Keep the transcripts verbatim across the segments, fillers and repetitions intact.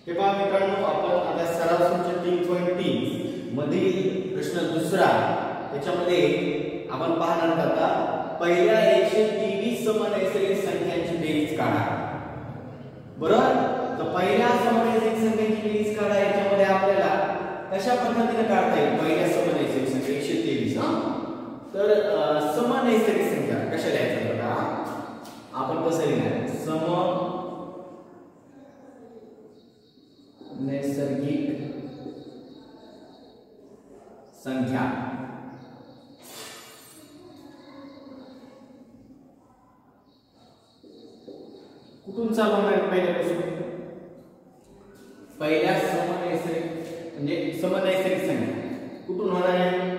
हे पहा मित्रांनो, आपण आता सराव सूत्र तीन पॉइंट तीन मधील प्रश्न दुसरा त्याच्यामध्ये आपण पाहणार आहोत आता पहिल्या एकशे तेवीस समनैसर्गिक संख्यांची बेरीज काढा. बरोबर? तर पहिल्या समनैसर्गिक संख्यांची बेरीज काढा. याच्यामध्ये आपल्याला कशा पद्धतीने काढता येईल पहिल्या समनैसर्गिक संख्या एकशे तेवीस. हा तर समनैसर्गिक संख्या कशा लिहायच्या बघा. आपण कसं लिहिणार सम नैसर्गिक संख्या कुठून चालू होणार पहिल्यापासून पहिल्या समनैसर्गिक म्हणजे समनैसर्गिक संख्या कुठून होणार आहे.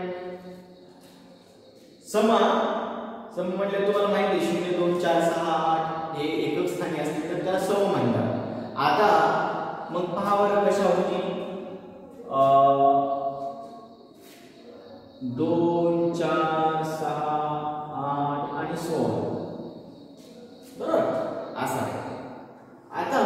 सम सम म्हणजे तुम्हाला माहिती आहे शून्य दोन चार सहा आठ हे एकक स्थानी असतील तर त्याला सम म्हणतात. आता मग पहा बरं कशा होती दोन चार सहा आठ आणि सोळा. बरोबर असं आहे. आता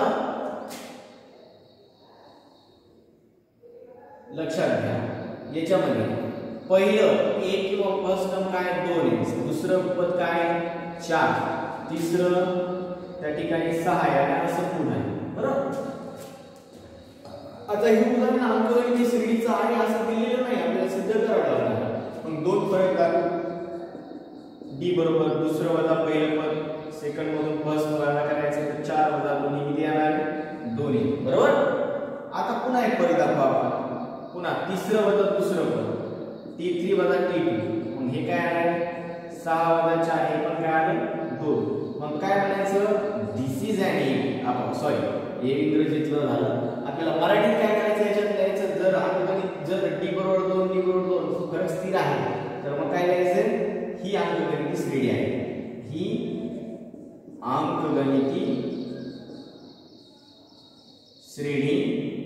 लक्षात घ्या याच्यामध्ये पहिलं एक किंवा फर्स्ट टर्म काय दोन आहे, दुसरं पद काय चार, तिसरं त्या ठिकाणी सहा आहे असं पुन्हा आहे. बरोबर. आता हे उदाहरण अंकगणित श्रेणीचं आहे असं दिलेलं नाही, आपल्याला सिद्ध करावं लागणार. मग दोन फरक दाखवू डी बरोबर दुसरं वजा पहिलं पद सेकंड मधून फर्स्ट वजा करायचं तर चार वजा दोन्ही किती येणार दोन्ही. बरोबर. आता पुन्हा एक फरक दाखवू आपण. पुन्हा तिसरं वजा दुसरं पद टी थ्री वजा टी टू. मग हे काय आलं सहा वजा चार हे पण काय आलं दोन. मग काय म्हणायचं दिस इज अन ए. आपण सॉरी हे इंग्रजीतलं झालं. आपल्याला मराठीत काय करायचं याच्यात लिहायचं जर अंकगणित जर डी बरोबर दोन डी बरोबर दोन फरक स्थिर आहे तर मग काय लिहायचं ही अंकगणिती श्रेणी आहे. ही अंकगणिती श्रेणी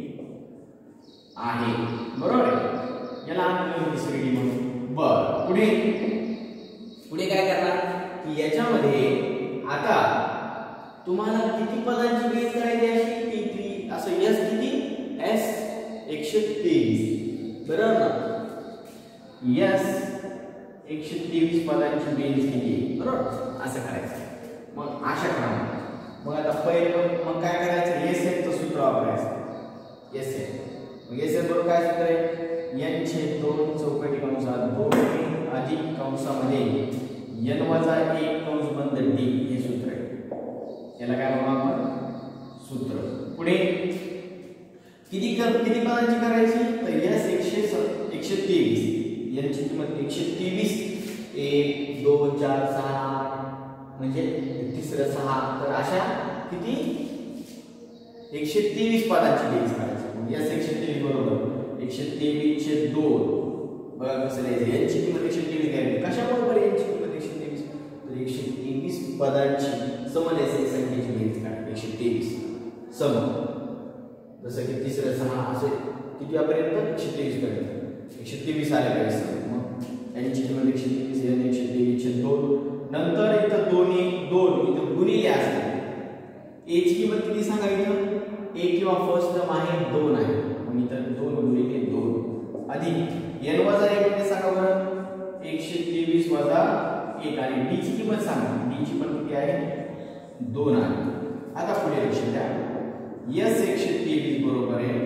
आहे. बरोबर आहे. याला अंकगणिती श्रेणी म्हणून. बर पुढे पुढे काय करणार की याच्यामध्ये आता तुम्हाला किती पदांची बेरीज करायची अशी टी थ्री असं एस किती एस एकशे तेवीस. बरोबर ना. एस एकशे तेवीस पदांची बेरीज किती. बरोबर असं करायचं. मग अशा क्रमाने मग आता पहिलं मग काय करायचं एस एन चं सूत्र वापरायचं. एस एन मग एस एन बरोबर काय सूत्र आहे एन छेद दोन चौकटी कंसात दोन अधिक कंसामध्ये एन वजा एक कंस बंद डी हे सूत्र आहे. याला काय म्हणू आपण सूत्र. पुढे किती किती पदांची करायची तर एस एकशे एकशे तेवीस यांची किंमत एकशे तेवीस एक दोन चार सहा आठ म्हणजे तिसरं सहा तर अशा किती एकशे तेवीस पदांची बेरीज करायची. एस एकशे तेवीस बरोबर एकशे तेवीस चे दोन बघा कसं लिहायचं. यांची किंमत एकशे तेवीस घ्यायची कशा बरोबर यांची किंमत एकशे तेवीस तर एकशे तेवीस पदांची समनैसर्गिक संख्येची बेरीज काढा. एकशे तेवीस सम जसं की तिसरं सहा असे किती पर्यंत एकशे तेवीस पर्यंत एकशे तेवीस आले पाहिजे. मग यांची किंमत एकशे तेवीस एकशे तेवीस चे दोन नंतर इथं दोन्ही दोन इथं गुणिले असते. एची किंमत किती सांगा इथं ए किंवा फर्स्ट टर्म आहे दोन आहे मग इथं दोन गुणिले दोन अधिक एन वजा एक म्हणजे सांगा बरं एकशे तेवीस वजा एक आणि डी ची किंमत सांगा. डी ची पण किती आहे दोन आहे. आता पुढे लक्ष द्या एस एकशे तेवीस बरोबर आहे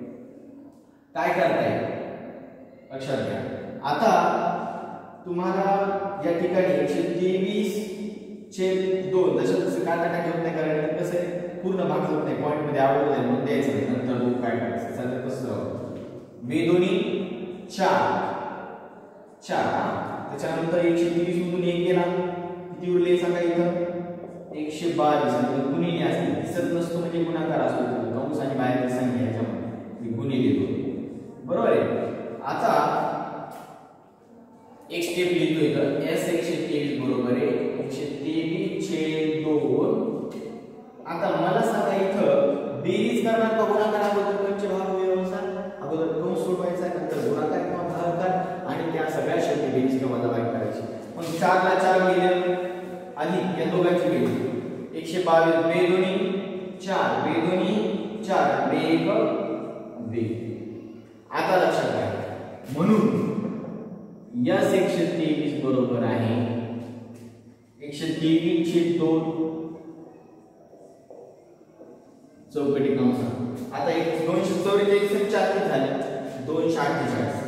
काय करताय लक्षात घ्या. आता तुम्हाला या ठिकाणी एकशे तेवीस चे दोन जसं जसं काटा घेऊन नाही करायचं कसं आहे पूर्ण भाग होत नाही पॉइंट मध्ये आवडत नाही म्हणून द्यायचं नाही. नंतर दोन काय करायचं सध्या कसं बे दोन्ही चार चार त्याच्यानंतर एकशे तेवीस मधून एक गेला किती उरले सांगा इथं एकशे बावीस गुणिले असते दिसत नसतो म्हणजे गुणाकार असतो कंस आणि बाहेरची संख्या याच्यामध्ये गुणिले दोन. बरोबर आहे. आता एक स्टेप लिहितो इथं एस एकशे तेवीस बरोबर आहे एकशे तेवीस छेद दोन. आता मला सांगा इथं बेरीज करणार का गुणाकार अगोदर पंचभाग व्यवस्था अगोदर कंस सोडवायचा नंतर गुणाकार किंवा भागाकार आणि त्या सगळ्या शेवटी बेरीज किंवा वजाबाकी करायची. मग चार ला चार गेले अधिक या दोघांची बेरीज एकशे बावीस बे दोन्ही चार बे दोन्ही चार बे एक बे. आता लक्षात घ्या, म्हणून यस एकशे तेवीस बरोबर आहे एकशे तेवीस चे दोन चौकटी कंस. आता एक दोनशे चौवेचाळीस चार किती झाले दोनशे अठ्ठेचाळीस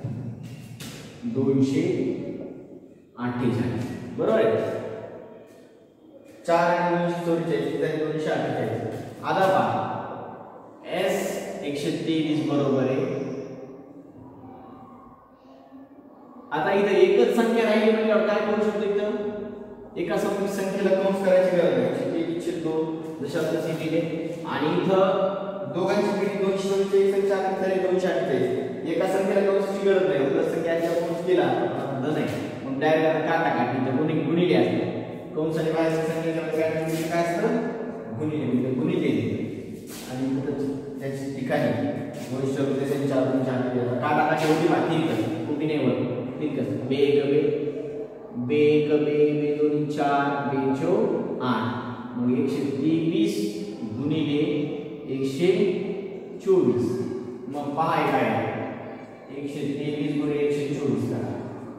दोनशे अठ्ठेचाळीस बरोबर आहे. चार आणि दोनशे चौवेचाळीस झाले दोनशे अठ्ठेचाळीस. आता पहा एस एकशे तेवीस बरोबर आहे. आता इथे एकच संख्या राहिली म्हणजे काय करू शकतो, इथं एका संख्येला कंस करायची गरज नाही. एकशे तेवीस चे दोन जशा तसे दिले आणि इथं दोघांची बेरीज दोनशे चौवेचाळीस आणि चार झाले दोनशे अठ्ठेचाळीस. एका संख्येला कंसची गरज नाही, उलट संख्याचा कंस केला नाही मग डायरेक्ट काटा काटी तर गुणिले गुणिले असते. कंस आणि बाहेरच्या संख्येच्या काय असतं गुणिले म्हणजे गुणिले आणि त्याच्या ठिकाणी दोनशे चौवेचाळीस चार दोनशे अठ्ठेचाळीस काटा काटी होती बाकी कुठे नाही होत. ठीक आहे, बे एक बे बे एक बे बे दोन चार बे चौ आठ मग एकशे तेवीस गुणिले एकशे चोवीस. मग पहा काय एकशे तेवीस गुणिले एकशे चोवीस करा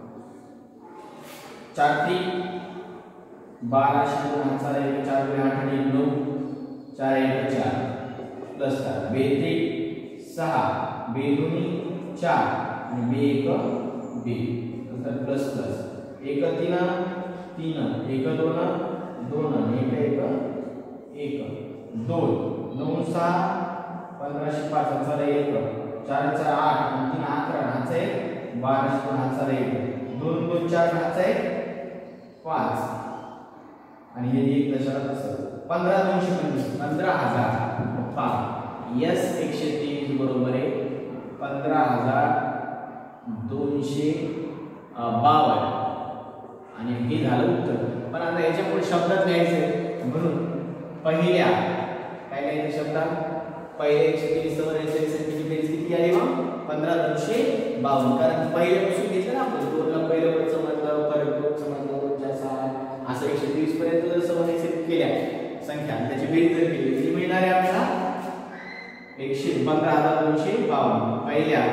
चार त्रिक बाराशे दोन चार एक चार दोन आठ आणि नऊ चार एक चार प्लस करा बे त्रिक सहा बे दोन चार आणि बे एक बे नंतर प्लस प्लस एक तीन तीन एक दोन दोन एक एक एक दोन नऊ सहा पंधराशे पाच हजार एक चार चार आठ आणि तीन अकरा हाचा एक बाराशे दोन हजार एक दोन दोन चार हाचा एक पाच आणि हे एक दशाला तसं पंधरा दोनशे पंचवीस पंधरा हजार पाच. यस एकशे तेवीस बरोबर आहे पंधरा हजार दोनशे बावन्न आणि हे झालं उत्तर. पण आता याच्यापुढे शब्दात लिहायचं म्हणून पहिल्या काय लिहायचं शब्दात पहिल्या एकशे तेवीस संख्येची बेरीज किती आली मग पंधरा दोनशे बावन्न. कारण पहिल्यापासून घेतलं ना आपण दोनला पहिलं पण समजलं परत दोन समजलं दोनच्या सहा असं एकशे तेवीस पर्यंत जर समजायचे केल्या संख्या त्याची बेरीज जर केली किती मिळणार आहे आपल्याला एकशे पंधरा हजार दोनशे बावन्न. पहिल्या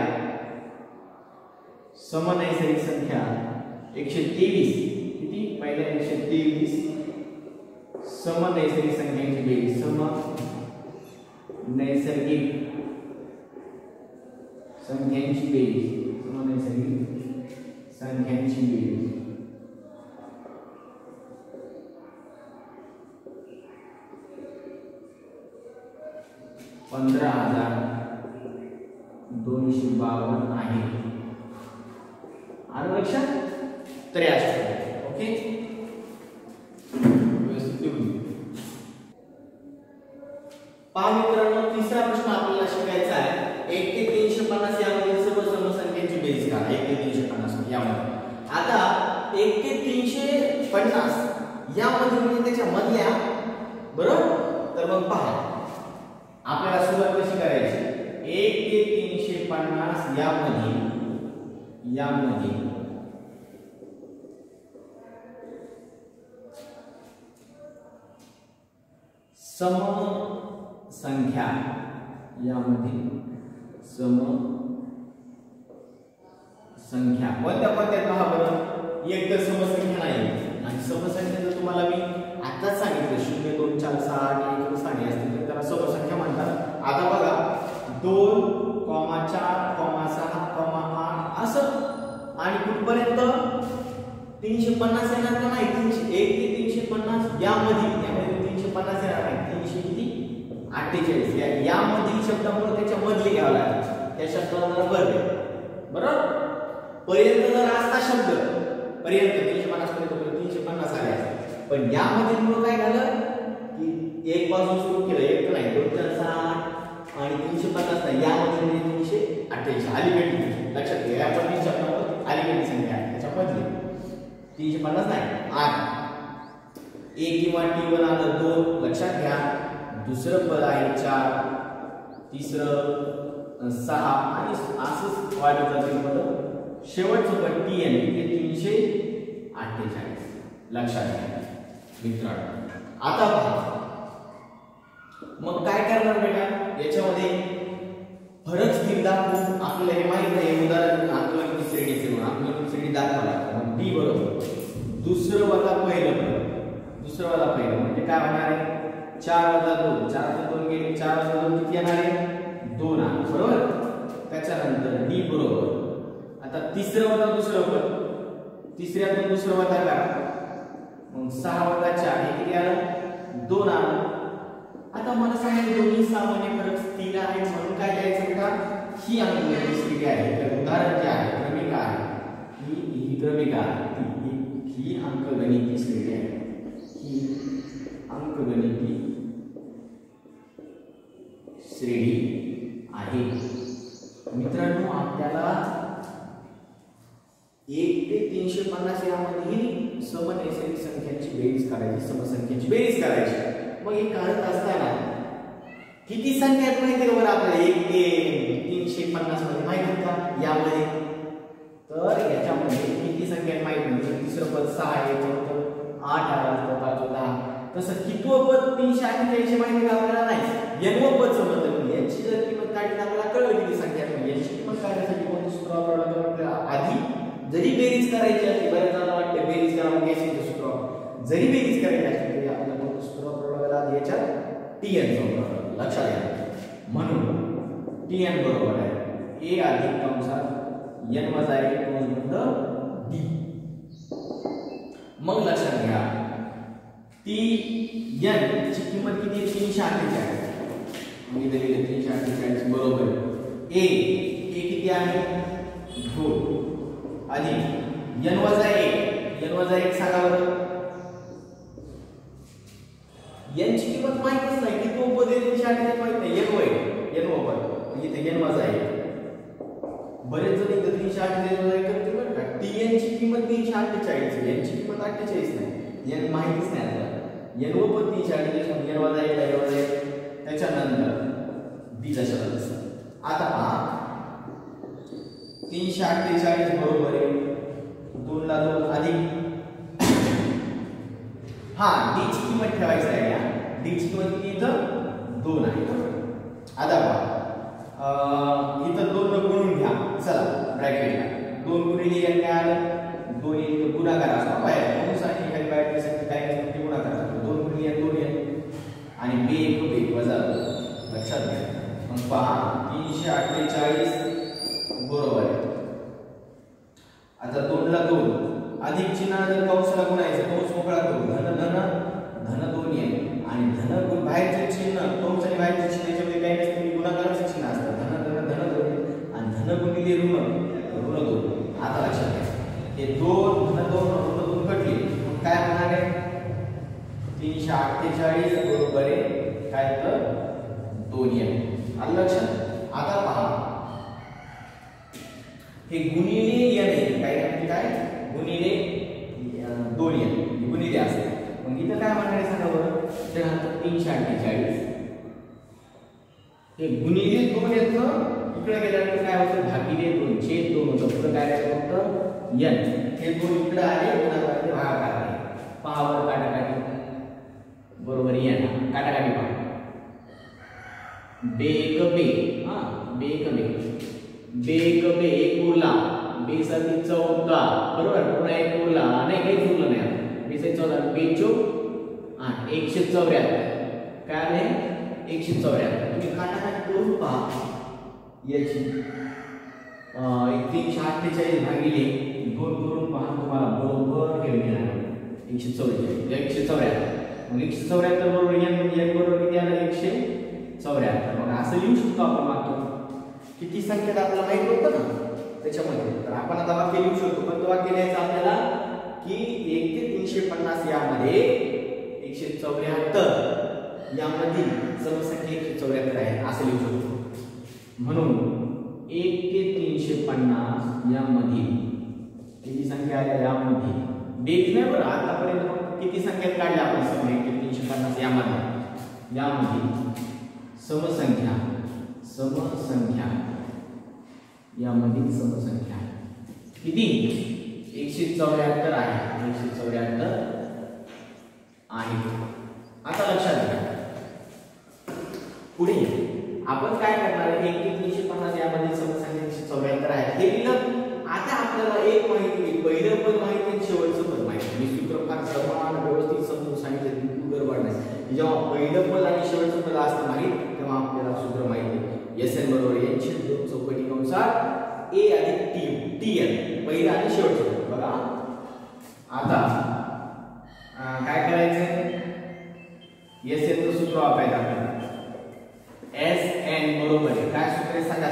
समनैसर्गिक संख्या एकशे तेवीस किती पहिल्या एकशे तेवीस समनैसर्गिक संख्यांची बेरीज सम नैसर्गिक संख्यांची बेरीज समनैसर्गिक संख्यांची बेरीज पंधरा हजार दोनशे बावन्न आहे. आलं लक्षात त्र्याहत्तर. ओके पहा मित्रांनो तिसरा प्रश्न आपल्याला शिकायचा आहे एक ते तीनशे पन्नास यामध्ये सर्व समसंख्यांची बेरीज करा. एक ते तीनशे पन्नास यामध्ये आता एक ते तीनशे पन्नास यामध्ये म्हणजे त्याच्या मधल्या बरोबर. तर मग पहा आपल्याला सुरुवात कशी करायची एक ते तीनशे पन्नास यामध्ये यामध्ये सम संख्या यामध्ये सम संख्या कोणत्या कोणत्या पहा बरं. एक तर समसंख्या नाही आणि समसंख्या जर तुम्हाला मी आताच सांगितलं शून्य दोन चार सहा आठ एक साडे असतील तर त्याला समसंख्या म्हणतात. आता बघा दोन कॉमा चार कॉमा सहा कॉमा आठ असं आणि कुठपर्यंत तीनशे पन्नास येणार का नाही. तीनशे एक ते तीनशे पन्नास यामध्ये यामध्ये तीनशे पन्नास येणार नाही. तीनशे किती अठ्ठेचाळीस यामध्ये शब्दामुळे त्याच्या मधले घ्यावं लागेल त्या शब्दाला भरले बरोबर. पर्यंत जर असता शब्द पर्यंत तीनशे पन्नास पर्यंत तीनशे पन्नास आले असते पण यामध्ये मुळे काय झालं की एक पासून सुरू केलं एक नाही दोन चार सहा आठ आणि तीनशे पन्नास नाही यामध्ये म्हणजे तीनशे अठ्ठेचाळीस अलीकडे लक्षात घ्या. या पण शब्दावर अलीकडे संख्या आहे त्याच्यामधली तीनशे पन्नास नाही आठ एक किंवा टी वन आलं दोन लक्षात घ्या. दुसरं पद आहे चार तिसरं सहा आणि असंच वाढत जातील पद. शेवटचं पद टी एन हे तीनशे अठ्ठेचाळीस लक्षात घ्या मित्रांनो. आता पहा मग काय करणार बेटा, याच्यामध्ये फरक स्थिर दाखवून आपल्याला हे माहित नाही, उदाहरण आकलन श्रेणीचे म्हणून आकलन श्रेणी दाखवायला मग डी बरोबर दुसरं वजा पहिलं पद, दुसरं वजा पहिलं म्हणजे काय होणार आहे, चार वजा दोन, चार वजा दोन गेले, चार वजा दोन किती येणार आहे, दोन आहे बरोबर. त्याच्यानंतर डी बरोबर आता तिसरं वजा दुसरं पद, तिसऱ्यातून दुसरं वजा करा मग सहा वजा चार हे किती आलं, दोन आलं. आता मला सांगितलं दोन्ही सामान्य फरक स्थिर आहे म्हणून काय द्यायचं बेटा, ही अंकगणित श्रेणी आहे. तर उदाहरण जे आहे क्रमिका आहे, ही ही क्रमिका आहे, ही ही अंकगणित श्रेणी आहे, ही अंकगणित श्रेणी आहे. मित्रांनो आपल्याला एक ते तीनशे पन्नास यामध्ये सम नैसर्गिक संख्यांची बेरीज करायची, समसंख्यांची बेरीज करायची. मग हे काढत असताना किती संख्या आहेत माहिती आहे बरं आपल्याला, एक ते तीनशे पन्नास मध्ये माहिती आहे का यामध्ये, तर याच्यामध्ये किती संख्या आहेत माहिती नाही. तिसरं पद सहा आहे, चौथं आठ आहे, पाचवं दहा, तसं कितवं पद तीनशे अठ्ठेचाळीस माहिती का आपल्याला नाही. एनवं पद समजलं, याची जर किंमत काढली आपल्याला कळलं किती संख्या आहे. याची किंमत काढण्यासाठी कोणतं सूत्र वापरावं, आधी जरी बेरीज करायची असते, बऱ्याच जणांना वाटतं बेरीज करा मग याचे सूत्र, जरी बेरीज करायची असते तरी आपल्याला कोणतं सूत्र वापरावं लागेल, याच्यात टीएन वापरावं, लक्षात घ्या. म्हणून टीएन बरोबर आहे ए अधिक कंसात एन वजा एक कंस बंद डी. मग लक्षात घ्या टी एन ची किंमत किती आहे, तीनशे अठ्ठेचाळीस. मग इथे लिहिले तीनशे अठ्ठेचाळीस बरोबर ए ए किती आहे, दोन अधिक एन वजा एक, एन वजा एक सांगा बरं. यांची किंमत माहितीच नाही की तो पद तीनशे अठ्ठेचाळीस माहित नाही, एन वय एन पद इथे एन वजा एक. बरेच जण इथे तीनशे अठ्ठेचाळीस वजा एक करतील बरं का. टी एन ची किंमत तीनशे अठ्ठेचाळीस, यांची किंमत अठ्ठेचाळीस नाही, एन माहितीच नाही आपल्याला. एन व पद तीनशे अठ्ठेचाळीस, एन वजा एक, एन वजा एक. त्याच्यानंतर बीचा शब्द आता पहा तीनशे अठ्ठेचाळीस बरोबर आहे दोन ला दोन अधिक हा डी ची किंमत ठेवायची आहे. या डी ची किंमत किती इथं दोन आहे. आता पहा इथं दोन न गुणून घ्या, चला ब्रॅकेटला दोन गुणिले एक काय आलं, दोन एक गुणाकार असतो बाहेर कंसाने काही बाहेर साठी काय असते गुणाकार असतो. दोन गुणिले एक दोन एक आणि बे एक बे वजा लक्षात घ्या. मग पहा तीनशे अठ्ठेचाळीस बरोबर आहे. आता दोन ला दोन अधिक चिन्ह जर कंसाला गुणायचं कंस मोकळा करू धन धन धन दोन येईल आणि धन गुण बाहेरचे चिन्ह कंस आणि बाहेरचे चिन्ह याच्यामध्ये काही नसते गुणाकाराचे चिन्ह असतात. धन धन धन दोन आणि धन गुणिले ऋण ऋण दोन. आता लक्षात घ्या हे दोन धन दोन ऋण दोन कटले मग काय होणार आहे तीनशे अठ्ठेचाळीस बरोबर आहे काय तर दोन येईल. आलं लक्षात. आता पहा हे गुणिले एन आहे काय म्हणजे काय गुणिले दोन एन गुणिले असते. मग इथं काय म्हणणार आहे सांगा बरं. त्यानंतर तीनशे अठ्ठेचाळीस हे गुणिले दोन येतं इकडे गेल्यानंतर काय होतं भागिले दोन छेद दोन होतं. पुढे काय राहिलं फक्त एन. हे दोन इकडे आले गुणाकाराचे भागाकार आले. पहा काटाकाटी बरोबर एन काटाकाटी पहा बेक बे हा बेक बे बेक बे एक उरला बे साठी चौदा बरोबर पुन्हा एक उरला नाही काहीच उरलं नाही. बे साठी चौदा बेचो हा एकशे चौऱ्याहत्तर काय आले एकशे चौऱ्याहत्तर. तुम्ही काटाकाटी करून पहा याची तीनशे अठ्ठेचाळीस भागिले दोन करून पहा तुम्हाला बरोबर हे मिळालं एकशे चौवेचाळीस एकशे चौऱ्याहत्तर. मग एकशे चौऱ्याहत्तर बरोबर एन एन बरोबर किती आलं एकशे चौऱ्याहत्तर. मग असं लिहू शकतो आपण वाक्य किती संख्या आपल्याला माहित होतं ना त्याच्यामध्ये. तर आपण आता वाक्य लिहू शकतो पण तो वाक्य लिहायचं आपल्याला की एक ते तीनशे पन्नास यामध्ये एकशे चौऱ्याहत्तर यामधील समसंख्या एकशे चौऱ्याहत्तर आहे असं लिहू शकतो. म्हणून एक ते तीनशे पन्नास यामधील किती संख्या आहे यामध्ये बेरीज नाही बरं आतापर्यंत किती संख्या काढल्या आपण समजा एक ते तीनशे पन्नास यामध्ये यामध्ये समसंख्या समसंख्या यामधील समसंख्या किती एकशे चौऱ्याहत्तर आहे एकशे चौऱ्याहत्तर आहे. आता लक्षात घ्या पुढे आपण काय करणार आहे, एक ते तीनशे पन्नास यामध्ये समसंख्या एकशे चौऱ्याहत्तर आहे हे लिहिलं. आता आपल्याला एक माहिती, पहिलं पद माहिती आणि शेवटचं पद माहिती. मी सूत्र फार समान व्यवस्थित समजून सांगितलं, बिलकुल गडबड नाही. जेव्हा पहिलं पद आणि शेवटचं पद असतं माहित, तेव्हा आपल्याला सूत्र माहिती. एस एन बरोबर एन छेद दोन चौकटी कंसात ए अधिक टी टी एन पहिलं आणि शेवटचं पद. बघा आता काय करायचं, एस एन चं सूत्र वापरायचं आपल्याला. एस एन बरोबर आहे काय सूत्र सांगा,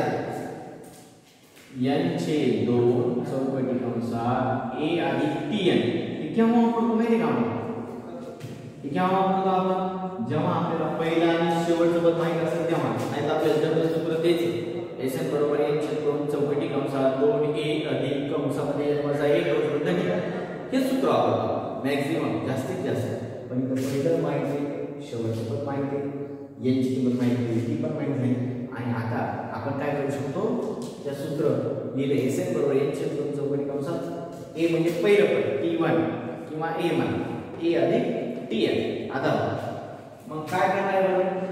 एन छेद दोन चौकटी कंसात ए अधिक टी एन. हे केव्हा वापरतो माहिती का आपण, हे केव्हा वापरतो आपण, जेव्हा आपल्याला पहिला आणि शेवटचं पद माहित असेल तेव्हा. आणि आपल्याला जर सूत्र तेच आहे, एस एन बरोबर एन छेद दोन चौकटी कंसात दोन ए अधिक कंसामध्ये एन वजा एक बरोबर हे सूत्र वापरतो मॅक्झिमम जास्तीत जास्त. पण इथं पहिलं माहिती, शेवटचं पद माहिती, यांची किंमत माहिती, ती पण माहिती नाही. आणि आता आपण काय करू शकतो, त्या सूत्र लिहिले एस एन बरोबर एन छेद दोन चौकटी कंसात ए म्हणजे पहिलं पद टी वन किंवा ए वन ए अधिक टी एन. आता मग काय करणार आहे,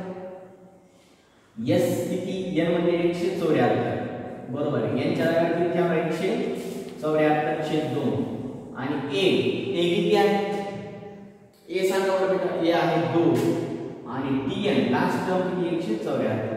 एस किती, एन म्हणजे एकशे चौऱ्याहत्तर बरोबर, यांच्या जागी किती ठेवणार एकशे चौऱ्याहत्तर छेद दोन आणि ए ए किती आहे, ए सांगा बरं बेटा, ए आहे दोन आणि टी एन लास्ट टर्म किती एकशे चौऱ्याहत्तर.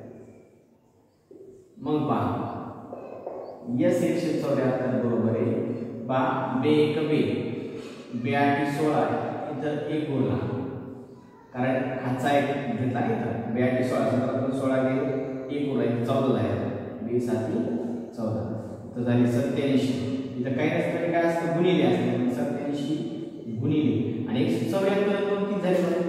मग पहा एस एकशे चौऱ्याहत्तर बरोबर आहे बा बे एक बे बे आठ सोळा इथं एक उरला, कारण हाचा एक घेतला इथं बे आठ सोळा सतरा सोळा गेले एक उरला, इथं चौदा आहे, बे साती चौदा तर झाली सत्याऐंशी. इथं काही नसतं काय असतं गुणिले असते, सत्याऐंशी गुणिले आणि एकशे चौऱ्याहत्तर दोन किती झाले,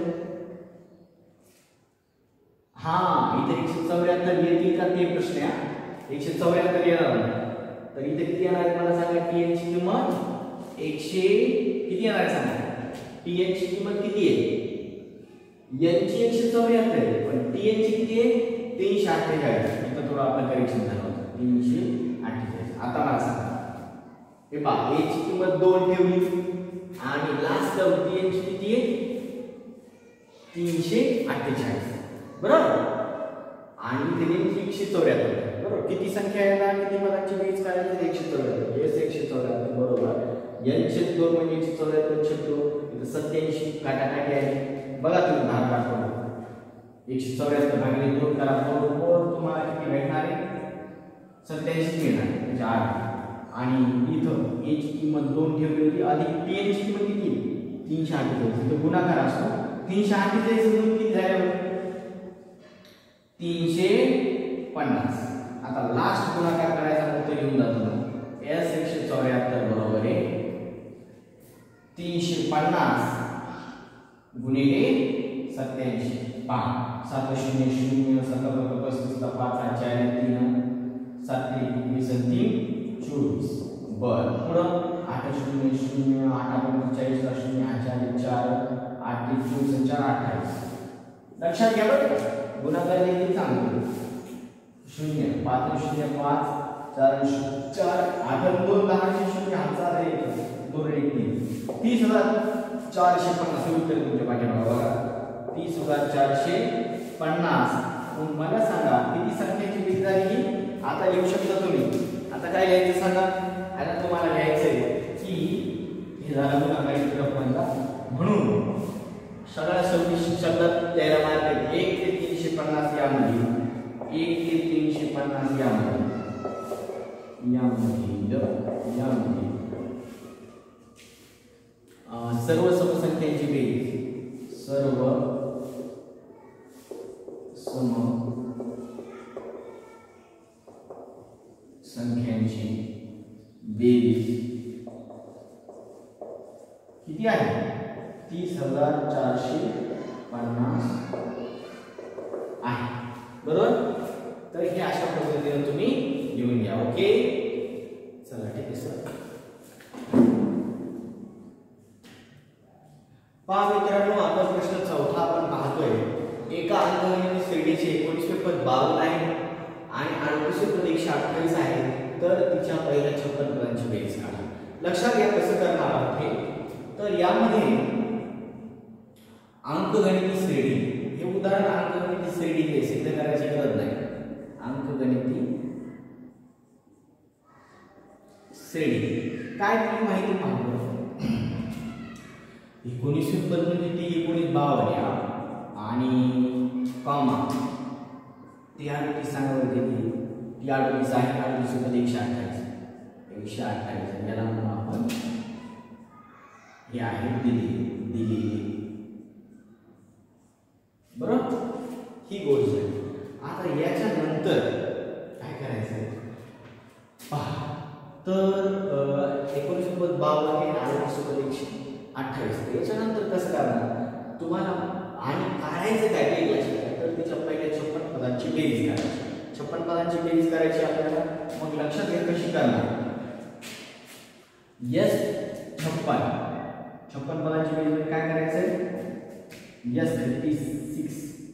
हा इथे एकशे चौऱ्याहत्तर येतील का ते प्रश्न आहे. एकशे चौऱ्याहत्तर येणार तर इथे किती येणार आहे मला सांगा, टी एन ची किंमत एकशे किती येणार आहे सांगा, टी एन ची किंमत किती आहे, एन ची एकशे चौऱ्याहत्तर आहे पण टी एन ची किती आहे तीनशे अठ्ठेचाळीस. इथं थोडं आपलं करेक्शन झालं होतं, तीनशे अठ्ठेचाळीस. आता मला सांगा हे पहा, ए ची किंमत दोन ठेवली आणि लास्ट टर्म टी एन ची किती आहे तीनशे अठ्ठेचाळीस बरोबर, आणि इथे एकशे चौऱ्याहत्तर बरोबर. किती संख्या आहे, किती पदांची बेरीज करायची, एकशे चौऱ्याहत्तर. एस एकशे चौऱ्याहत्तर बरोबर, एन छेद दोन म्हणजे एकशे चौऱ्याहत्तर छेद दोन, इथं सत्याऐंशी काटाकाटी आहे. बघा तुम्ही भाग काढतो, एकशे चौऱ्याहत्तर भागिले दोन करा, बरोबर तुम्हाला किती भेटणार आहे सत्याऐंशी मिळणार म्हणजे आठ. आणि इथं ए ची किंमत दोन ठेवली होती अधिक टी एन ची किंमत किती तीनशे अठ्ठेचाळीस, इथं गुणाकार असतो. तीनशे अठ्ठेचाळीस म्हणून किती झालं तीनशे पन्नास. आता लास्ट गुणाकार करायचा उत्तर येऊन जातो, एस एकशे चौऱ्याहत्तर बरोबर आहे तीनशे पन्नास गुणिले सत्याऐंशी. पहा सात शून्य शून्य सत्तर पस्तीस पाच चार तीन सात वीस तीन चोवीस बर. पुढं आठ शून्य शून्य आठ पंचेचाळीस शून्य आठ चार चार आठ चोवीस चार अठ्ठावीस. लक्षात घ्या बरं, गुणाकार देखील सांगतो, शून्य पाच शून्य पाच चार चार आठ दोन दहा शून्य हजार एक दोन एक तीन तीस हजार चारशे पन्नास उत्तर तुमच्या पाठीमागे बघा तीस हजार चारशे पन्नास. मग मला सांगा किती संख्येची बेरीज झाली, आता लिहू शकता तुम्ही. आता काय लिहायचं सांगा, आता तुम्हाला लिहायचंय की हे झालं गुणाकाराची रक्कमचा, म्हणून सगळ्या सव्वीस शब्दात द्यायला मार्ग एक ते तीनशे पन्नास यामध्ये एक ते तीनशे पन्नास यामध्ये यामध्ये यामध्ये सर्व समसंख्यांची बेरीज सर्व सम संख्यांची बेरीज किती आहे तीस हजार चारशे पन्नास आहे बरोबर. तर हे अशा पद्धतीने तुम्ही लिहून घ्या. ओके चला ठीक आहे सर. पहा मित्रांनो, आता प्रश्न चौथा आपण पाहतोय. एका अंकगणित श्रेणीचे एकोणीसवे पद बावन्न आहे आणि अडतीसवे पद एकशे अठ्ठावीस आहे, तर तिच्या पहिल्या छप्पन पदांची बेरीज काढा. लक्षात घ्या कसं करणार आहोत हे. तर यामध्ये अंकगणित श्रेणी हे उदाहरण अंकगणिती श्रेणी सिद्ध करायची गरज नाही. अंकगणिती श्रेणी काय तुम्ही माहिती पाहतो. एकोणीसशे पद म्हणजे टी एकोणीस बावन या आणि कॉमा ती अडतीस सांगावर घेतली. ती अडतीस आहे अडतीस मध्ये एकशे अठ्ठावीस एकशे अठ्ठावीस याला म्हणून आपण हे आहे दिली दिली बरोबर. ही गोष्ट आहे. आता याच्या नंतर काय करायचं पहा. तर एकोणीसशे बावन्न आहे अडतीस एकशे अठ्ठावीस याच्यानंतर कसं करणार तुम्हाला आणि काढायचं काय ते लक्षात. तर त्याच्या पहिल्या छप्पन पदांची बेरीज करायची. छप्पन पदांची बेरीज करायची आपल्याला. मग लक्षात घ्या कशी करणार. यस छप्पन छप्पन पदांची बेरीज काय करायचं. यस फिफ्टी सिक्स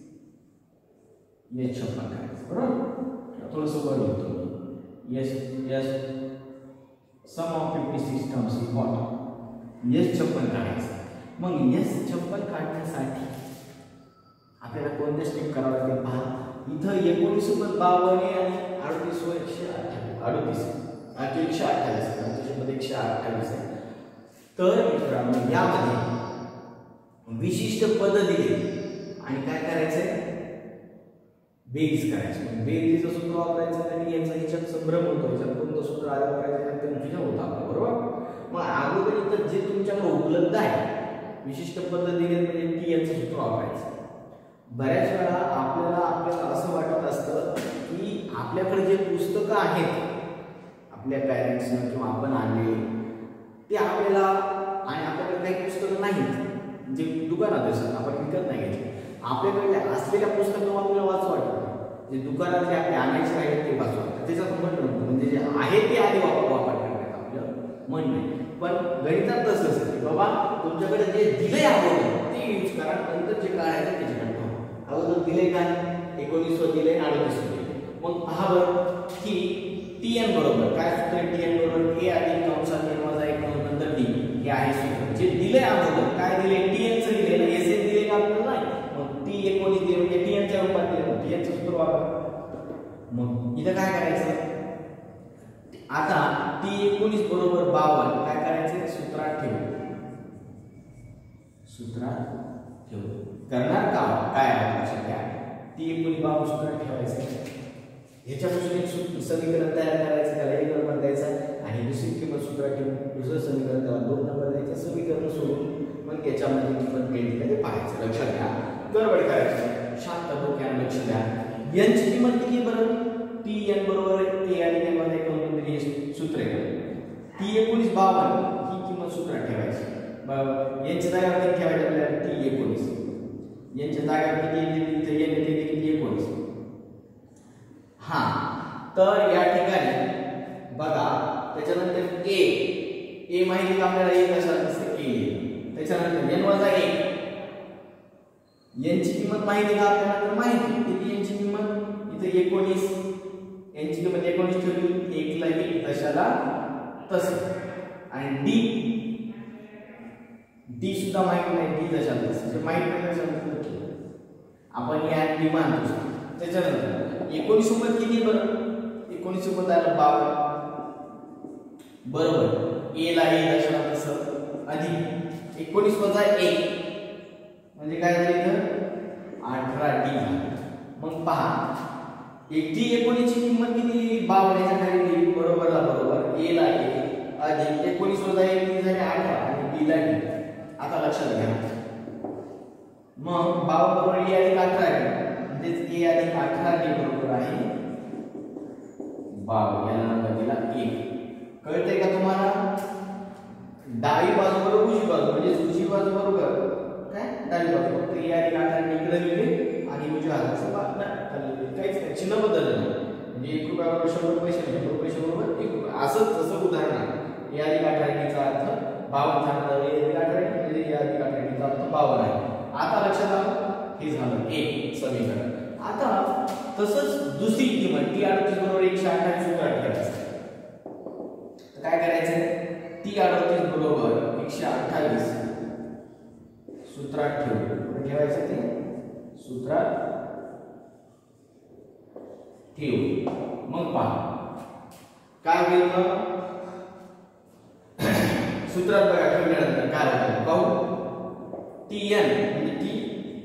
यस छप्पन करायचं बरोबर. थोडंसं वर होतो yes yes sum of fifty six terms important. Yes छप्पन काढायचं. मग यस छप्पन काढण्यासाठी आपल्याला कोणते स्टेप करावं लागेल पहा. इथं एकोणीस बावन्न आणि अडतीस एकशे अठ्ठावीस अडतीस एकशे अठ्ठावीस अडतीस एकशे अठ्ठावीस आहे. तर मित्रांनो यामध्ये विशिष्ट पद दिले आणि काय करायचंय बेरीज करायची. बेरीजचं सूत्र वापरायचं आणि याचा हिच्यात संभ्रम होतो. याच्यात कोणतं सूत्र आलं वापरायचं कन्फ्युजन होतं आपलं बरोबर. मग अगोदर इथं जे तुमच्याकडे उपलब्ध आहे विशिष्ट पद दिले म्हणजे टी याचं सूत्र वापरायचं. बऱ्याच वेळा आपल्याला आपल्याला असं वाटत असतं की आपल्याकडे जे पुस्तकं आहेत आपल्या पॅरेंट्सनं किंवा आपण आणले ते आपल्याला आणि आपल्याकडे काही पुस्तकं नाहीत जे दुकानात असतात आपण विकत नाही घेतले. आपल्याकडे असलेल्या पुस्तकं आपल्याला वाचू वाटतं. जे दुकानात जे आपले आणायचे राहिले ते वाचू वाटतं. त्याच्यात म्हणणं नव्हतं म्हणजे जे आहे ते आधी वापर वापर करण्यात आपलं म्हणणं. पण गणितात तसं असतं की बाबा तुमच्याकडे जे दिले आहे ते यूज करा. नंतर जे काढायचं त्याच्याकडे अगोदर दिले काय एकोणीसवं दिले अडतीस दिले. मग पहा बरं की टी एन बरोबर काय सूत्र टी एन बरोबर ए अधिक कंसात एन वजा एक नंतर डी हे आहे सूत्र. जे दिले अगोदर काय दिले टी एन चं दिले ना एस एन दिले का आपल्याला नाही. मग टी एकोणीस दिले म्हणजे टी एन च्या रूपात दिले टी एन चं सूत्र वापर. मग इथं काय करायचं आता टी एकोणीस बरोबर बावन्न काय करायचं सूत्रात ठेव सूत्रात ठेव करणार का काय लक्षात घ्या. टी एकोणीस बावन्न सूत्रात ठेवायचं. ह्याच्यापासून एक समीकरण तयार करायचं त्याला एक नंबर द्यायचा आणि दुसरी किंमत सूत्रात ठेवून दुसरं समीकरण त्याला दोन नंबर द्यायचं. समीकरण सोडून मग याच्यामध्ये किंमत मिळते का ते पाहायचं. लक्षात घ्या गडबड करायची शांत डोक्याने लक्ष द्या. यांची किंमत किती बरोबर टी एन बरोबर ए आणि एन मध्ये करून हे सूत्र आहे. टी एकोणीस बावन्न ही किंमत सूत्रात ठेवायची. यांच्या जागेवर किती ठेवायचं आपल्याला टी एकोणीस. यांच्या जागेवर किती येते एन येते किती एकोणीस. हा तर या ठिकाणी बघा त्याच्यानंतर ए ए माहिती आपल्याला एक अशा दिसते ए. त्याच्यानंतर एन वजा एक यांची किंमत माहिती का आपल्याला तर माहिती किती यांची किंमत इथे एकोणीस यांची किंमत एकोणीस ठेवली एकला एक दशाला तसं आणि डी डी सुद्धा माहिती नाही डी दशाला तसं माहिती नाही आपण या डी मानतो. त्याच्यानंतर एकोणीस सोबत किती बरं एकोणीस सोबत आलं बावन्न बरोबर ए ला ए दशाला तसं अधिक एकोणीस वजा एक म्हणजे काय झालं इथं अठरा डी. मग पहा एक डी एकोणीस ची किंमत किती बावन्न याच्या खाली बरोबरला बरोबर ए ला ए अधिक एकोणीस वजा एक किती झाले अठरा आणि डी ला डी. आता लक्षात घ्या मग बावन्न बरोबर ए अधिक अठरा आहे म्हणजेच ए अधिक अठरा डी बरोबर आहे बावन्न. याला नंबर दिला एक. कळतंय का तुम्हाला. डावी बाजू बरोबर उजवी बाजू म्हणजे उजवी बाजू बरोबर काय डावी बाजू फक्त ए अधिक अठरा इकडे लिहिले आणि उजव्या हाताचं काहीच नाही चिन्ह बदललं नाही. म्हणजे एक रुपया बरोबर शंभर पैसे शंभर पैसे बरोबर एक रुपया असंच तसं उदाहरण आहे. ए अधिक अठरा चा अर्थ बावन्न झाला ए अधिक अठरा म्हणजे ए अधिक अठरा चा अर्थ बावन्न आहे. आता लक्षात आलं हे झालं एक समीकरण. आता तसंच दुसरी किंमत टी अडतीस बरोबर एकशे अठ्ठावीस सूत्रात ठेवायचं. काय करायचं टी अडतीस बरोबर एकशे अठ्ठावीस सूत्रात ठेवून ठेवायचं ते सूत्रात ठेव. मग पहा काय होईल मग सूत्रात बघा ठेवल्यानंतर काय होतं पाहू. टी एन म्हणजे टी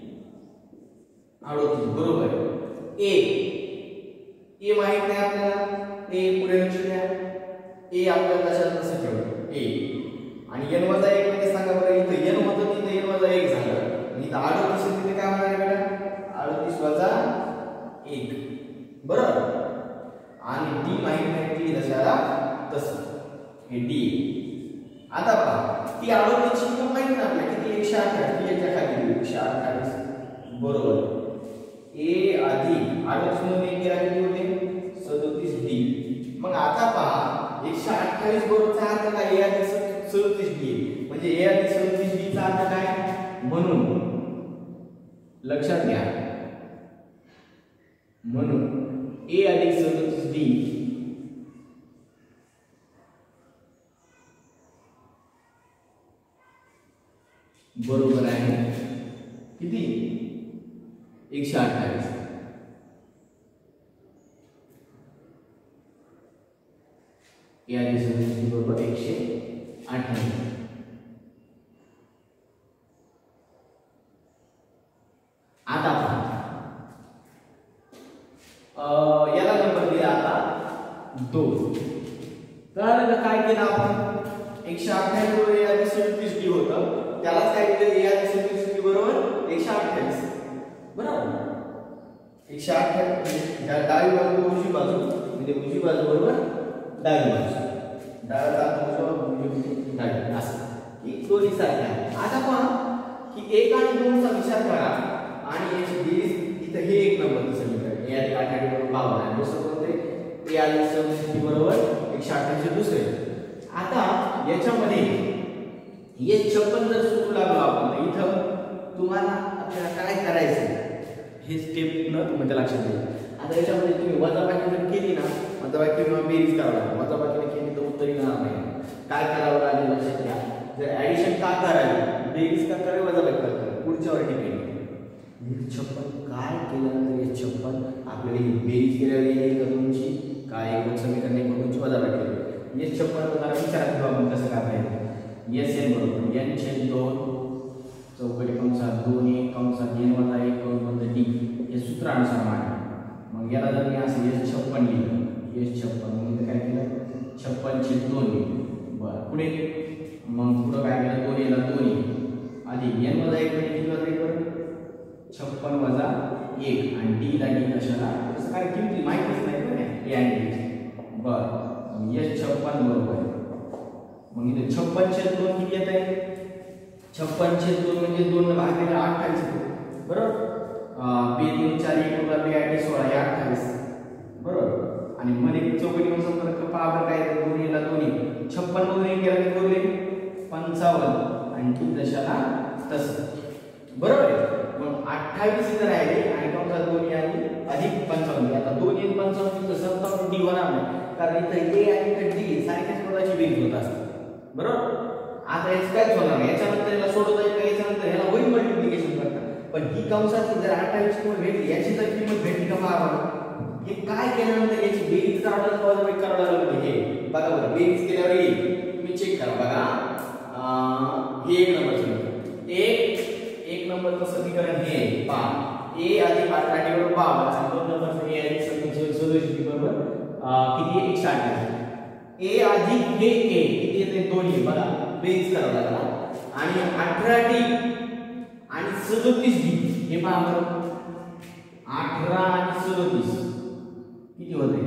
अडोतीस बरोबर. ए ए माहित नाही आपल्याला. ए पुढे लक्ष द्या. ए आपल्याला कशात कसं ठेवलं ए आणि एन वजा एक म्हणजे सांगा बरं. इथं एन होतं तिथं एन वजा एक झालं. इथं अडोतीस तिथे काय होणार आहे बेटा अडोतीस वजा एक बरोबर. आणि डी माहित नाही टी जशाला तसं हे डी. आता पहा ती अडोतीस ची माहिती ना आपल्याला किती एकशे अठ्ठावीस याच्या खाली एकशे अठ्ठावीस बरोबर. ए अधिक अडोतीस मध्ये एक गेला किती होते सदोतीस डी. मग आता पहा एकशे अठ्ठावीस बरोबरचा अर्थ काय ए अधिक सदोतीस डी म्हणजे ए अधिक सदोतीस डी चा अर्थ काय म्हणून लक्षात घ्या. म्हणून ए अधिक सदोतीस डी बरोबर आहे किती एकशे अठ्ठावीस. ए अधिक सदोतीस डी बरोबर एकशे अठ्ठावीस. आता याला नंबर दिला आता दोन. तर काय केलं आपण एकशे अठ्ठावीस बरोबर ए अधिक सदोतीस डी होतं त्यालाच काय केलं ए अधिक सदोतीस डी बरोबर एकशे अठ्ठावीस बरोबर. एकशे अठ्ठावीस डावी बाजू उजवी बाजू म्हणजे उजवी बाजू बरोबर डावी बाजू डाव्या बाजूला डावी असं ही दोन्ही सारखी आहे. आता पहा की एक आणि दोन चा विचार करा आणि याची बेरीज इथं हे एक नंबरचं समीकरण ए अधिक अठ्ठावीस बरोबर बावन्न आहे. दुसरं कोणते ए अधिक सदोतीस डी बरोबर एकशे अठ्ठावीस दुसरे. आता याच्यामध्ये हे छप्पन जर सुरू लागलो आपण तर इथं तुम्हाला आपल्याला काय करायचं हे स्टेप न म्हणजे लक्षात घ्या. आता याच्यामध्ये तुम्ही वजाबाकी जर केली ना वजाबाकी किंवा बेरीज करावं लागेल. वजाबाकीने केली तर उत्तर येणार नाही. काय करावं लागेल लक्षात घ्या. जर ऍडिशन का करावी बेरीज का करावी वजाबाकी का करावी पुढच्यावर डिपेंड. छप्पन काय केल्यानंतर हे छप्पन आपल्याला ही बेरीज केल्यावर एक दोनची काय एक समीकरण एक दोनची वजाबाकी केली हे छप्पन वजा विचारात घेऊ आपण कसं काय पाहिजे. एस एन बरोबर एन छेद दोन चौकटी कंसात दोन एक कंसात एन वजा एक कंसात डी हे सूत्रानुसार मांडा. मग याला जर मी असं एस छप्पन लिहिलं एस छप्पन मग काय केलं छप्पन छेद दोन बरं. पुढे मग पुढं काय केलं दोन याला दोन आधी एन वजा एक म्हणजे किती वजा एक बरं छप्पन वजा एक आणि डी ला डी कशाला तसं काय किमती माहितीच नाही बरं ए आणि डी बरं. एस छप्पन बरोबर मग इथे छप्पन छेद दोन किती येत आहे छप्पन छेद दोन म्हणजे दोन भागिले अठ्ठावीस बरोबर. बे दोन चार एक वजा बे आठ सोळा हे अठ्ठावीस बरोबर. आणि मध्ये चौकटी संपर्क पहा काय दोन्ही ला दोन्ही छप्पन मधून एक गेला की बोलले पंचावन्न आणि ती दशाला तसं बरोबर आहे. मग अठ्ठावीस इथं राहिले आणि कंसात दोन्ही आली अधिक पंचावन्न. आता दोन्ही आणि पंचावन्न सत्तावन्न डी होणार नाही कारण इथं ए आणि इथं डी सारख्याच पदाची बेरीज होत असते बरोबर. आता याच काहीच होणार नाही. याच्यानंतर याला सोडवता येईल याच्यानंतर ह्याला होईल मल्टिप्लिकेशन करता पण ही कंसाची जर अठ्ठावीस किंमत भेटली याची जर किंमत भेटली का पहा हे काय केल्यानंतर याची बेरीज करावं लागेल वजाबाकी करावं लागेल. हे बघा बरं बेरीज केल्यावर येईल तुम्ही चेक करा बघा. हे एक नंबरचं एक एक नंबरचं समीकरण हे पहा ए अधिक अठरा डी बरोबर बावन्न. दोन नंबरचं ए अधिक सदोतीस डी बरोबर किती एकशे अठ्ठावीस. ए अधिक हे ए किती येते दोन्ही बघा बेरीज करावं लागला आणि अठरा डी आणि सदोतीस डी हे पहा बरं अठरा आणि सदोतीस किती होते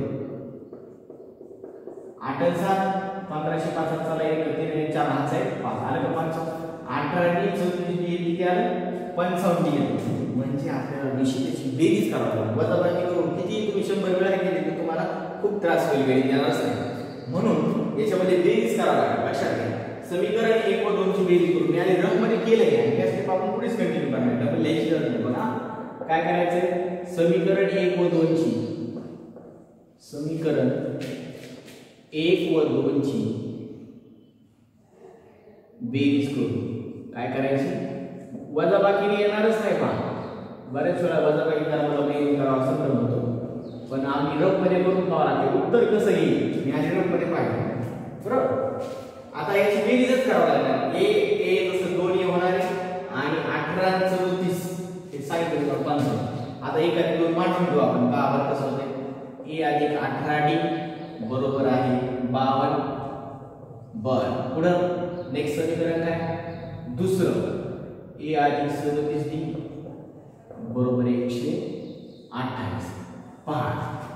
आठ सात पंधराशे पाच चला एक तीन चार हात आहे पाच आलं का पाच अठरा डी सदोतीस डी किती आलं पंचावन्न डी म्हणजे आपल्याला निश्चितची बेरीज करावी लागेल. वजाबाकी करून किती तुम्ही शंभर वेळा केली तर तुम्हाला खूप त्रास होईल बेरीज येणारच नाही. म्हणून याच्यामध्ये बेरीज करावं लागेल लक्षात घ्या. समीकरण एक व दोन ची बेरीज करून आणि रफ मध्ये केलंय आणि त्या स्टेप आपण पुढेच कंटिन्यू करणार डबल लिहायची गरज नाही. बघा काय करायचं समीकरण एक व दोन ची समीकरण एक व दोन ची बेरीज करून काय करायची वजाबाकीने येणारच नाही पहा बरेच वेळा वजाबाकी करावं बेरीज करावं असं तर म्हणतो, पण आम्ही रफ मध्ये करून पाहावं लागते उत्तर कसं येईल मी आधी रफ मध्ये पाहिजे बरोबर. आता याची बेरीजच करावं लागणार. ए ए जसं दोन ए होणार आहे आणि अठरा चौतीस हे सांगितलं पंचावन्न. आता एक आणि दोन मांडून घेऊ आपण का बरं कसं होते. ए अधिक अठरा डी बरोबर आहे बावन्न. बर पुढं नेक्स्ट समीकरण काय दुसरं ए अधिक सदतीस डी बरोबर एकशे अठ्ठावीस. पहा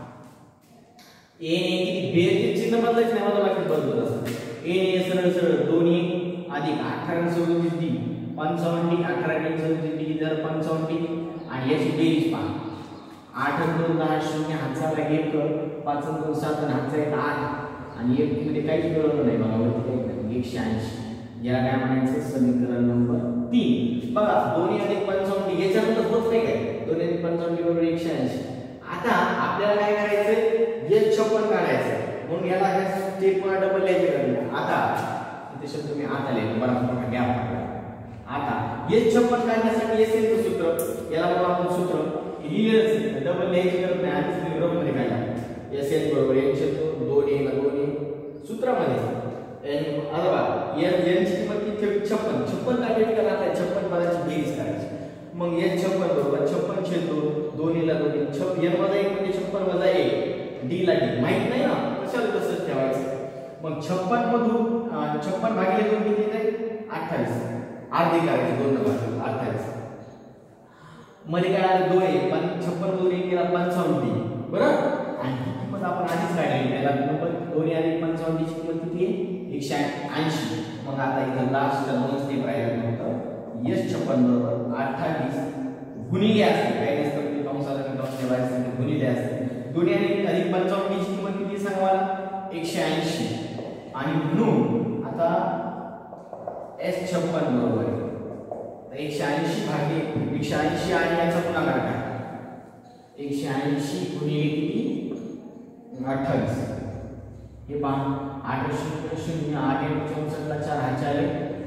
ए ने किती बेरचे चिन्ह बदलायचे नाही मला बाकी बदलत असतं. ए ने सरळ सरळ दोन्ही अधिक अठरा सदतीस डी पंचावन्न डी अठरा डी सदतीस डी जर पंचावन्न डी आणि याची बेरीज पहा. आठ दोन दहा शून्य हातचा एक पाच दोन सात हातचा एक आठ आणि एक मध्ये काहीच मिळवलं नाही बघा वरती एकशे ऐंशी. याला काय म्हणायचं समीकरण नंबर तीन. बघा दोन्ही अधिक पंचावन्न याच्यानंतर होत नाही काय दोन्ही अधिक पंचावन्न बरोबर एकशे ऐंशी. आता आपल्याला काय करायचंय एस छप्पन काढायचं म्हणून याला ह्या स्टेप वर डबल लिहायचं. आता इथे शब्द मी आता लिहितो बरोबर गॅप टाकला. आता एस छप्पन काढण्यासाठी एस चं सूत्र याला म्हणून आपण सूत्र लिहिलंच डबल लिहायची गरज नाही आधीच मी ग्रुप मध्ये काढला. एस एन बरोबर एकशे दोन ए ला दोन ए सूत्रामध्ये एन अथवा एन एन ची किंमत किती छप्पन छप्पन काढायची का आता छप्पन पदाची बेरीज करायची. मग एन छप्पन बरोबर छप्पन छेद दोन दोन ए ला दोन ए छप्पन एन वजा एक म्हणजे छप्पन वजा एक डी ला डी माहित नाही ना कशाला तसंच ठेवायचं. मग छप्पन मधून छप्पन भागिले दोन किती येते अठ्ठावीस. अर्धी करायची दोन भागिले अठ्ठावीस मध्ये काय आलं दोन आहे पण छप्पन दोन एक केला पंचावन्न डी बरोबर. आणि किंमत आपण आधीच काढली त्याला नंबर दोन अधिक पंचावन्न ची किंमत किती आहे एकशे ऐंशी. मग आता इथं लास्ट दोन स्टेप राहिला होतं एस छप्पन बरोबर अठ्ठावीस गुणिले असते काही नसतं म्हणजे कंसाला कंस ठेवायचं म्हणजे गुणिले असते दोन अधिक पंचावन्न ची किंमत किती सांगा मला एकशे ऐंशी. आणि म्हणून आता एस छप्पन बरोबर आहे एकशे ऐंशी भागिले एकशे ऐंशी आणि याचा गुणाकार काय एकशे ऐंशी गुणिले किती अठ्ठावीस. हे पहा आठ शून्य शून्य आठ एक चौसष्ट ला चार हाचे आले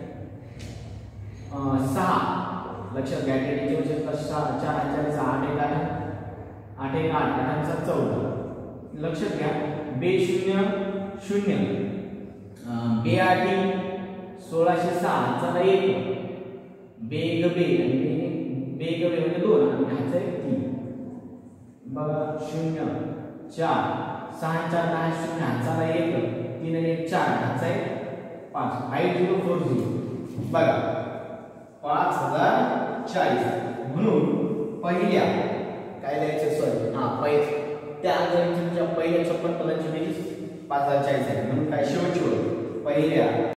सहा लक्षात घ्या की चौसष्ट ला सहा चार हाचे आले सहा आठ एक आठ आठ एक आठ आठांचा चौदा. लक्षात घ्या बे शून्य शून्य बे आठी सोळाशे सहा हाचा एक बेग बे आणि बेग बे म्हणजे दोन आणि हाचा एक तीन. बघा शून्य चार सहा चार दहा शून्य हाचा एक तीन आणि एक चार हाचा एक पाच फाईव्ह झिरो फोर झिरो. बघा पाच हजार चाळीस. म्हणून पहिल्या काय लिहायचं सॉरी हा पहिले त्या अंतराच्या पहिल्या छप्पन पदांची बेरीज पाच हजार चाळीस आहे. म्हणून काय शेवटची पहिल्या